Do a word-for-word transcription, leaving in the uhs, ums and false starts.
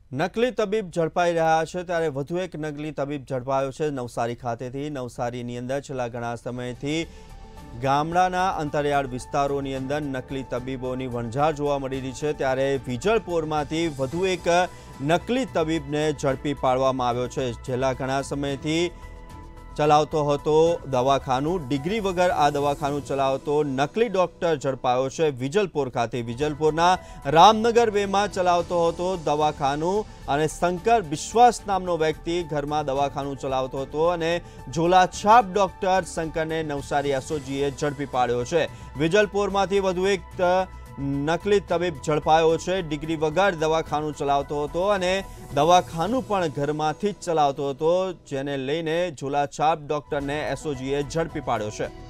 નકલી તબીબ ઝડપાઈ રહ્યા છે ત્યારે વધુ એક નકલી તબીબ ઝડપાયો છે નવસારી ખાતેથી। નવસારીની અંદર છેલ્લા ઘણા સમયથી ગામડાના અંતરિયાળ વિસ્તારોની અંદર નકલી તબીબોની વણઝાર જોવા મળી રહી છે ત્યારે વિજલપોરમાંથી વધુ એક નકલી તબીબને ઝડપી પાડવામાં આવ્યો છે। છેલ્લા ઘણા સમયથી ચલાવતો હતો દવાખાનું, ડિગ્રી વગર આ દવાખાનું ચલાવતો નકલી ડોક્ટર ઝડપાયો છે વિજલપોર ખાતે। વિજલપોરના રામનગર વેમાં ચલાવતો હતો દવાખાનું અને શંકર વિશ્વાસ નામનો વ્યક્તિ ઘરમાં દવાખાનું ચલાવતો હતો અને ઝોલાછાપ ડોક્ટર શંકરને નવસારી એસઓજીએ ઝડપી પાડ્યો છે। વિજલપોરમાંથી વધુ એક નકલી તબીબ ઝડપાયો છે। ડિગ્રી વગર દવાખાનું ચલાવતો હતો અને દવાખાનું પણ ઘરમાંથી જ ચલાવતો હતો, જેને લઈને ઝોલાછાપ ડોક્ટરને એસઓજીએ ઝડપી પાડ્યો છે।